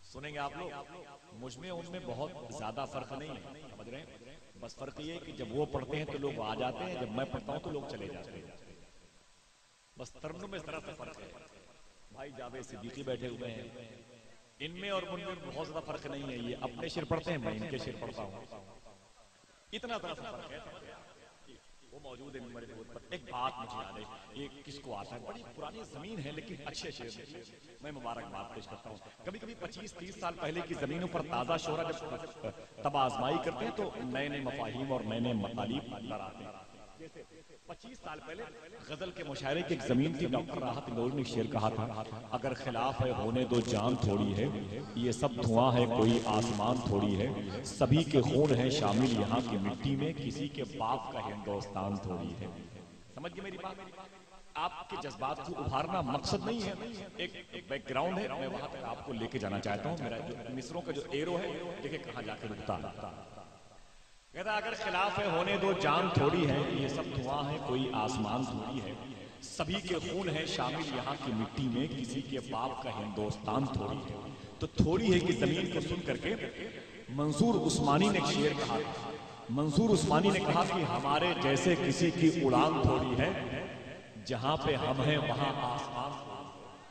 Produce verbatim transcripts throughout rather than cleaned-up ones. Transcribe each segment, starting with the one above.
سنیں گے آپ لوگ، مجھ میں ان میں بہت زیادہ فرق نہیں ہے، سمجھ رہے ہیں؟ بس فرق یہ ہے کہ جب وہ پڑھتے ہیں تو لوگ آ جاتے ہیں، جب میں پڑھتا ہوں تو لوگ چلے جاتے ہیں، بس ترنم میں ذرا سا فرق ہے۔ بھائی جاوید صدیقی بیٹھے ہوئے ہیں، ان میں اور ان میں بہت زیادہ فرق نہیں ہے، یہ اپنے شعر پڑھتے ہیں، میں ان کے شعر پڑھتا ہوں، اتنا ذرا سا فرق ہے۔ وہ موجود ہے ممبر خود پر۔ ایک بات مجھے یاد ہے، یہ کس کو آتا ہے، بڑی پرانی زمین ہے لیکن اچھے شعر، میں مبارکباد پیش کرتا ہوں۔ کبھی کبھی پچیس تیس سال پہلے کی زمینوں پر تازہ شعرا جب تب آزمائی کرتے ہیں تو نئے نئے مفاہیم اور نئے نئے مطالب اندر آتے ہیں۔ جیسے پچیس سال پہلے غزل کے مشاعرے کی ایک زمین تھی، ڈاکٹر راحت نور نے شعر کہا تھا، اگر خلاف ہے ہونے دو جان تھوڑی ہے، یہ سب دھواں ہے کوئی آسمان تھوڑی ہے، سبھی کے خون ہے شامل یہاں کی مٹی میں، کسی کے باپ کا ہندوستان تھوڑی ہے۔ سمجھ گئے میری بات؟ آپ کے جذبات کو ابھارنا مقصد نہیں ہے، ایک بیک گراؤنڈ ہے، میں وہاں تک آپ کو لے کے جانا چاہتا ہوں۔ میرا جو مصروں کا جو ایرو ہے دیکھیں کہاں جا کے رکتا ہے۔ کہتا اگر خلاف ہے ہونے دو جان تھوڑی ہے، یہ سب دعا ہے کوئی آسمان تھوڑی ہے، سبھی کے خون ہے شامل یہاں کی مٹی میں، کسی کے باپ کا ہندوستان تھوڑی ہے۔ تو تھوڑی ہے کہ زمین کو سن کر کے منصور عثمانی نے شعر کہا، منصور عثمانی نے کہا کہ ہمارے جیسے کسی کی اڑان تھوڑی ہے، جہاں پہ ہم ہیں وہاں آسمان تھوڑی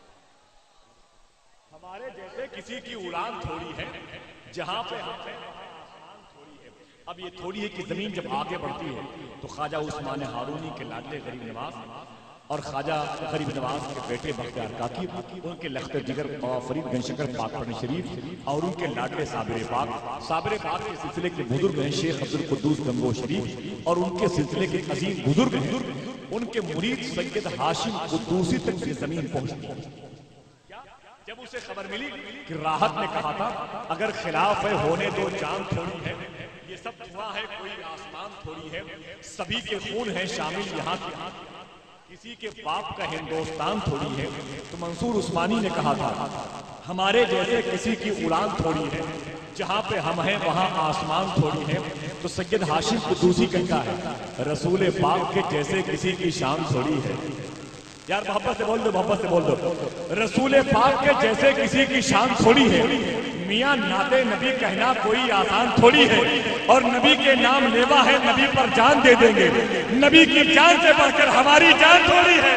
ہے۔ ہمارے جیسے کسی کی اڑان تھوڑی ہے، جہاں پہ ہم ہیں اب یہ تھوڑی ہے کہ زمین جب آگے بڑھتی ہے تو خواجہ عثمان ہارونی کے لاڈلے غریب نواز اور خواجہ غریب نواز کے بیٹے بختیار کاکی، ان کے لخت جگر فرید گنج شکر پاک پڑھن شریف اور ان کے لاڈلے صابر پاک، صابر پاک کے سلسلے کے بزرگ ہیں شیخ عبدالقدوس گنگو شریف، اور ان کے سلسلے کے عظیم بزرگ ہیں ان کے مرید سید ہاشم قدوسی تک یہ زمین پہنچتی۔ جب اسے خبر ملی کہ راحت نے کہا تھا اگر خلاف ہے ہونے دو جان تھوڑی ہے، یہ سب دعا ہے کوئی آسمان تھوڑی ہے، سبھی کے خون ہے شامل یہاں کے، کسی کے باپ کا ہندوستان تھوڑی ہے۔ تو منصور عثمانی نے کہا تھا ہمارے جیسے کسی کی اڑان تھوڑی ہے، جہاں پہ ہم ہیں وہاں آسمان تھوڑی ہے۔ تو سید ہاشم قدوسی کہتا ہے رسول پاک کے جیسے کسی کی شان تھوڑی ہے۔ یار محبت سے بول دو، محبت سے بول دو، رسول پاک کے جیسے کسی کی شان تھوڑی ہے، میاں نعت نبی کہنا کوئی آسان تھوڑی ہے، اور نبی کے نام لیوا ہے نبی پر جان دے دیں گے، نبی کی جان سے بڑھ کر ہماری جان تھوڑی ہے۔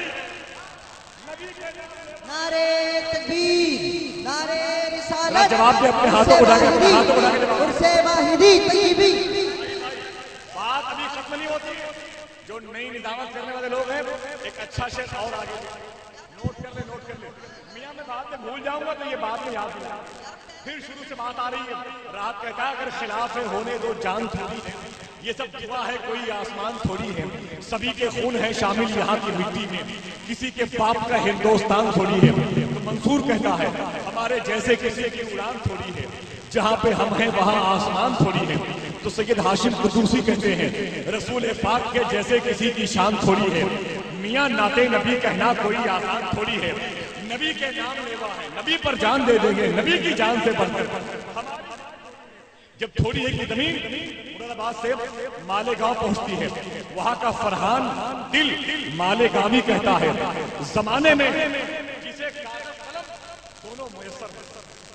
نعرے تکبیر، نعرے رسالت، جواب دے اپنے ہاتھوں اٹھا کے، اپنے ہاتھوں اٹھا کے جواب۔ عرص واحدی طیبی۔ بات ابھی ختم نہیں ہوتی، جو نئی ندامت کرنے والے لوگ ہیں ایک اچھا شعر اور آگے نوٹ کر لیں، نوٹ کر لیں، میاں میں بات میں بھول جاؤں گا تو یہ بات میں یاد دلا، پھر شروع سے بات آ رہی ہے۔ راحت کہتا ہے اگر خلاف ہے ہونے دو جان تھوڑی ہے، یہ سب دعا ہے کوئی آسمان تھوڑی ہے، سبھی کے خون ہے شامل یہاں کی مٹی میں، کسی کے باپ کا ہندوستان تھوڑی ہے۔ تو منصور کہتا ہے ہمارے جیسے کسی کی اڑان تھوڑی ہے، جہاں پہ ہم ہیں وہاں آسمان تھوڑی ہے۔ تو سید ہاشم قدوسی کہتے ہیں رسول پاک کے جیسے کسی کی شان تھوڑی ہے، میاں نعت نبی کہنا کوئی آسان تھوڑی ہے، نبی کے نام لیوا ہے نبی پر جان دے دیں گے، نبی کی جان سے بڑھ کر۔ جب تھوڑی ہے کہ زمین مراد آباد سے مالیگاؤں پہنچتی ہے، وہاں کا فرحان دل مالیگامی کہتا ہے زمانے میں جسے کاغذ قلم دونوں میسر ہیں۔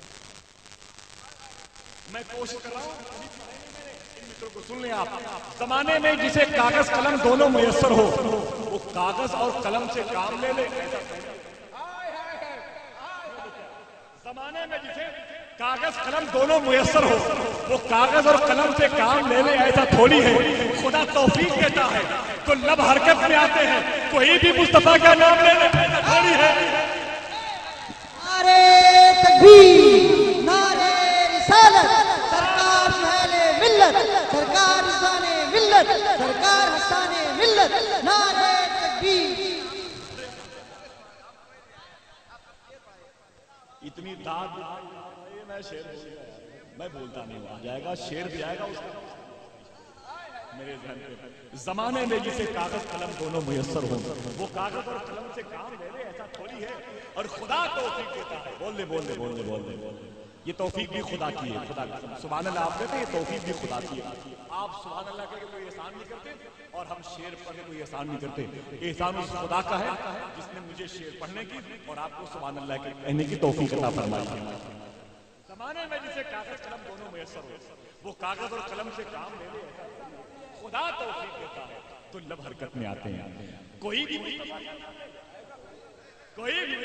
میں کوشش کر رہا ہوں کو سن لیں آپ، زمانے میں جسے کاغذ قلم دونوں میسر ہو وہ کاغذ اور قلم سے کام لے لے۔ زمانے میں جسے کاغذ قلم دونوں میسر ہو وہ کاغذ اور قلم سے کام لے لے، ایسا تھوڑی ہے خدا توفیق دیتا ہے تو لب حرکت میں آتے ہیں، کوئی بھی مصطفیٰ کا نام لے لے، ایسا تھوڑی ہے۔ نعرے تکبیر، نعرے رسالت، سرکار محل ملت، سرکار حسان ملت، سرکار حسان ملت، نعرے تکبیر۔ اتنی داد میں شعر بول گیا، میں بولتا نہیں ہوں، آ جائے گا شعر بھی آئے گا اس کا میرے ذہن پہ۔ زمانے میں جسے کاغذ قلم دونوں میسر ہوں وہ کاغذ اور قلم سے کام لے لے، ایسا تھوڑی ہے، اور خدا توفیق دیتا ہے۔ بول دے بول دے بول دے بول دے بول دے یہ توفیق بھی خدا کی ہے، خدا کی سبحان اللہ آپ کہتے ہیں، یہ توفیق بھی خدا کی ہے۔ آپ سبحان اللہ کہہ کے کوئی احسان نہیں کرتے اور ہم شعر پڑھ کے کوئی احسان نہیں کرتے، احسان اس خدا کا ہے جس نے مجھے شعر پڑھنے کی اور آپ کو سبحان اللہ کہنے کی توفیق عطا فرمائی ہے۔ زمانے میں جسے کاغذ قلم دونوں میسر ہو وہ کاغذ اور قلم سے کام لے لے. خدا توفیق دیتا ہے تو لب حرکت میں آتے ہیں. کوئی بھی کوئی بھی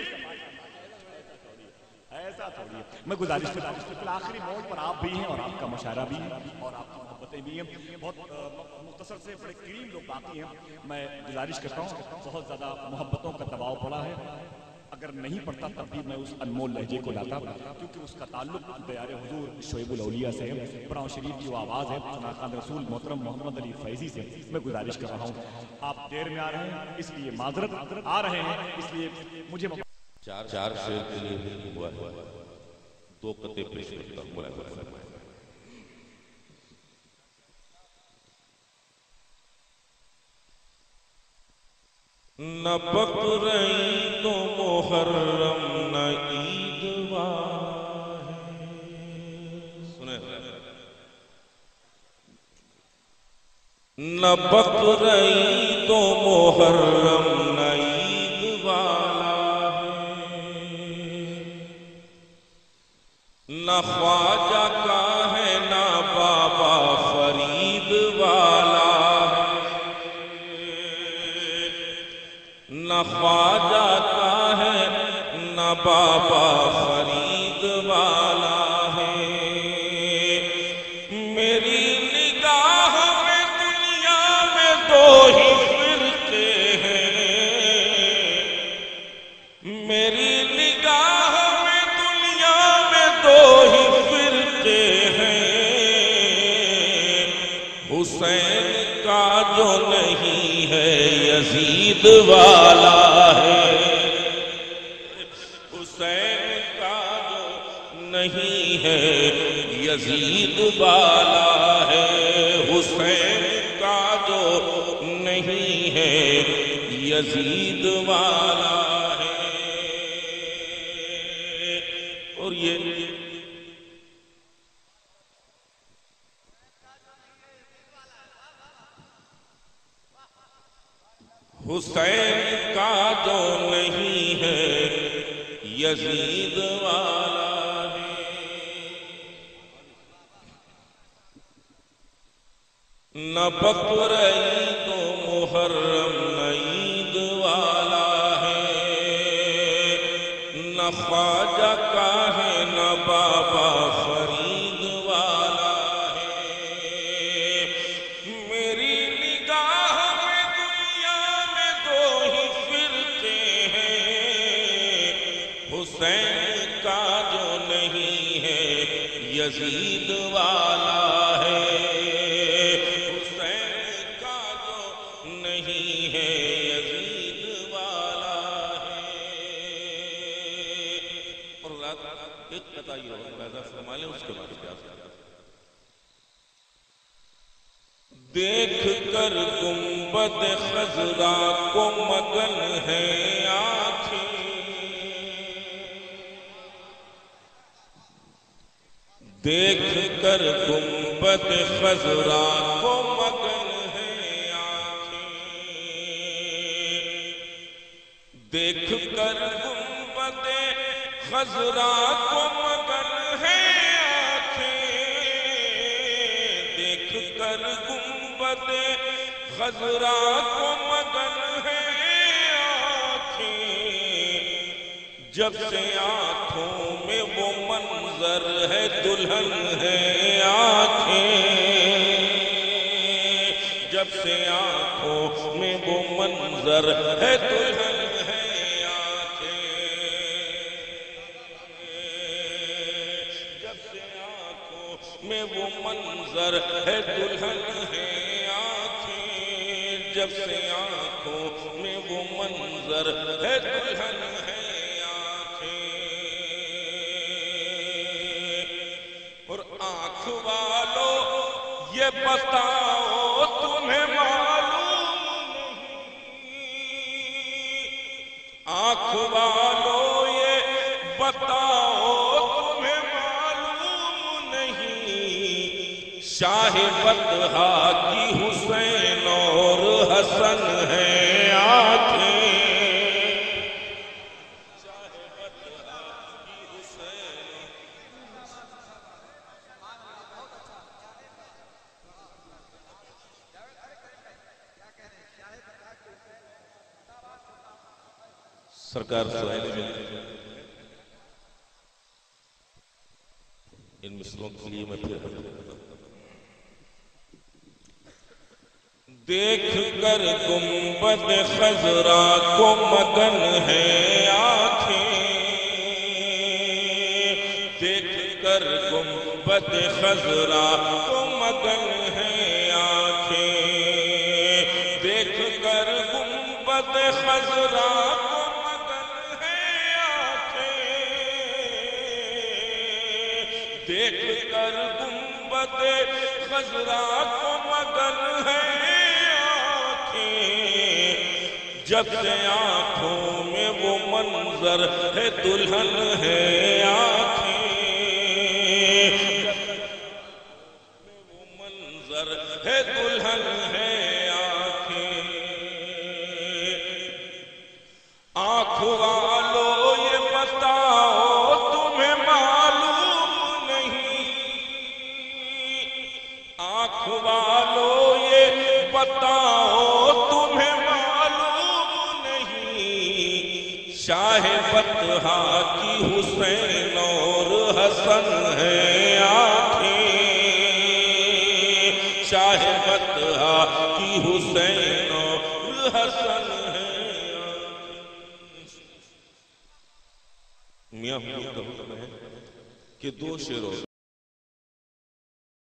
ایسا تھوڑی ہے. میں گزارش کرتا ہوں آخری موڑ پر آپ بھی ہیں اور آپ کا مشاعرہ بھی ہے اور آپ کی محبتیں بھی ہیں. بہت مختصر سے بڑے کریم لوگ باقی ہیں. میں گزارش کرتا ہوں بہت زیادہ محبتوں کا دباؤ پڑا ہے. اگر نہیں پڑھتا تب بھی میں اس انمول لہجے کو لاتا کیونکہ اس کا تعلق دیار حضور شعیب الاولیاء سے ہے. قرآن شریف کی وہ آواز ہے ثنا خان رسول محترم محمد علی فیضی سے. میں گزارش کر رہا ہوں آپ دیر میں آ رہے ہیں اس لیے معذرت, آ رہے ہیں اس لیے مجھے چار چار شعر کے لیے ہوا ہے. دو قطعے پیش کرتا ہوں. نہ بقرعید و محرم نہ عید والا ہے. سنیں نہ بقرعید و محرم نہ عید والا ہے. نہ خواجہ کا ہے نہ بابا فرید والا. نہ خواجہ کا ہے نہ بابا فرید والا ہے. میری نگاہ میں دنیا میں دو ہی فرقے ہیں. میری نگاہ میں دنیا میں دو ہی فرقے ہیں. حسین کا جو نہیں ہے یزید والا ہے. حسین کا جو نہیں ہے یزید والا ہے. حسین کا جو نہیں ہے یزید والا ہے. اور یہ حسین کا جو نہیں ہے یزید والا ہے. نہ بقرعید و محرم نہ عید والا ہے. نہ خواجہ کا ہے نہ بابا فرید والا ہے. میری نگاہ میں دنیا میں دو ہی فرقے ہیں. حسین کا جو نہیں ہے یزید والا ہے. حسین کا جو نہیں ہے یزید والا ہے. اور رات ایک قطعہ یہ اور پیدا فرما لیں اس کے بعد کیا دیکھ کر گنبد خضرا کو مگن ہے آنکھیں. دیکھ کر گنبد خضرا کو مگن ہے آنکھیں. دیکھ کر گنبد خضرا کو مگن ہے آنکھیں. دیکھ کر گنبد خضرا کو مگن ہے آنکھیں. جب سے آنکھوں میں وہ منظر ہے دلہن ہے آنکھیں. جب سے آنکھوں میں وہ منظر ہے دلہن ہے آنکھیں. جب سے آنکھوں میں وہ منظر ہے دلہن ہے آنکھیں. جب سے آنکھوں میں وہ منظر ہے دلہن ہے. اور آنکھ والو یہ بتاؤ تمہیں معلوم نہیں. آنکھ والو یہ بتاؤ تمہیں معلوم نہیں. شاہ بطحا کی حسین اور حسن ہے آنکھیں. شاہ بطحا کی حسین سرکار سہیل میں ان مصروں کے لیے میں پھر دیکھ کر گنبد خضرا کو مگن ہے آنکھیں، دیکھ کر گنبد خضرا کو مگن ہے آنکھیں، دیکھ کر گنبد خضرا کو مگن ہے آنکھیں، دیکھ کر گنبد خضرا کو مگن ہے جب سے آنکھوں میں وہ منظر ہے دلہن ہے آنکھیں، وہ منظر ہے دلہن ہے آنکھیں، آنکھ والو یہ بتاؤ تمہیں معلوم نہیں، آنکھ والو یہ بتاؤ تمہیں شاہ فتحہ کی حسین اور حسن ہے آنکھیں، شاہ فتحہ کی حسین اور حسن ہے آنکھیں۔ میاں ہم کا حکم ہے کہ دو شعروں